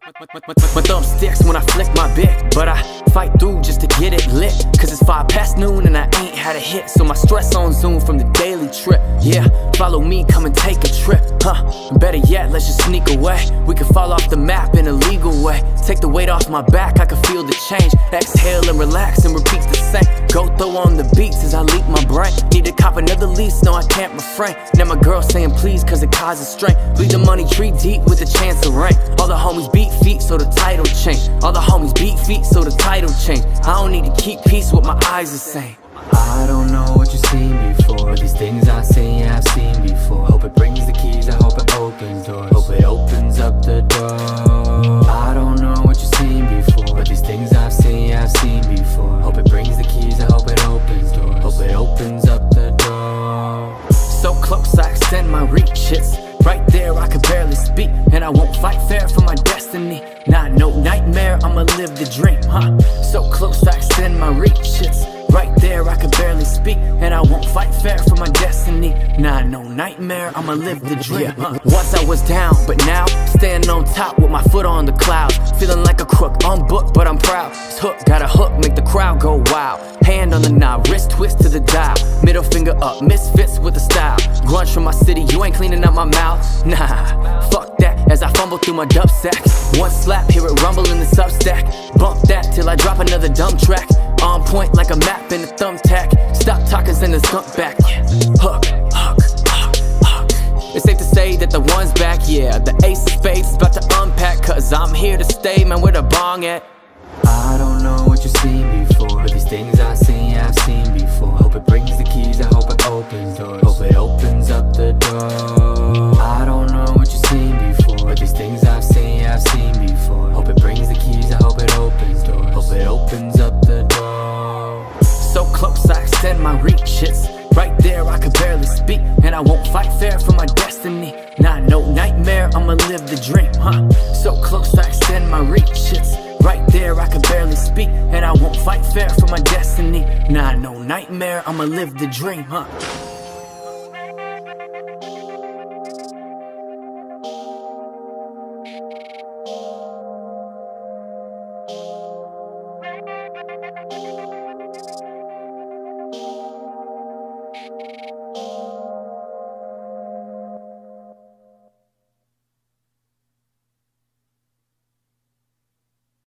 My thumb sticks when I flick my bit, but I fight through just to get it lit. Cause it's 5 past noon and I ain't had a hit, so my stress on Zoom from the daily trip. Yeah, follow me, come and take a trip, better yet, let's just sneak away. We can fall off the map in a legal way. Take the weight off my back, I can feel the change. Exhale and relax and repeat the same. Go throw on the beats as I leak my brain. Need to cop another lease, no I can't refrain. Now my girl saying please cause it causes strain. Bleed the money tree deep with a chance of rain. All the homies beat feet so the title change. All the homies beat feet so the title change. I don't need to keep peace, what my eyes are saying. I don't know what you've seen before. These things I see, I've seen before. Hope it brings the keys, I hope it opens doors. Hope it opens up the door. I don't know what you've seen before. These things I've seen before. Hope it brings the keys, I hope it opens doors. Hope it opens up the door. So close I extend my reach, it's right there I could barely speak. And I won't fight fair for my destiny. Nah, no nightmare, I'ma live the dream, So close I extend my reach, it's right there I could barely speak. And I won't fight fair for my destiny. Nah, no nightmare, I'ma live the dream, Once I was down, but now standing on top with my foot on the clouds. Feeling like a crook, unbooked, but I'm proud. This hook, got a hook, make the crowd go wild. Hand on the knob, wrist twist to the dial. Middle finger up, misfits with the style. Grunge from my city, you ain't cleaning up my mouth. Nah, fuck that, as I fumble through my dub sack. One slap, hear it rumble in the substack. Bump that till I drop another dumb track. On point like a map and a thumbtack. Stop talking, send the skunk back. Hook, hook, hook, hook. It's safe to say that the one's back, yeah. The ace of spades is about to unpack. Cause I'm here to stay, man, where the bong at? I don't know what you've seen before. These things I've seen before. Hope it brings the keys, I hope it opens doors. Hope it opens up the door. I don't know what you've seen before. These things I've seen before. Hope it brings the keys, I hope it opens doors. Hope it opens up the door. So close I extend my reach, it's right there I could barely speak. And I won't fight fair for my destiny. Nah, no nightmare, I'ma live the dream, So close I extend my reach, it's right there I could barely speak. And I won't fight fair for my destiny. Nah, no nightmare, I'ma live the dream,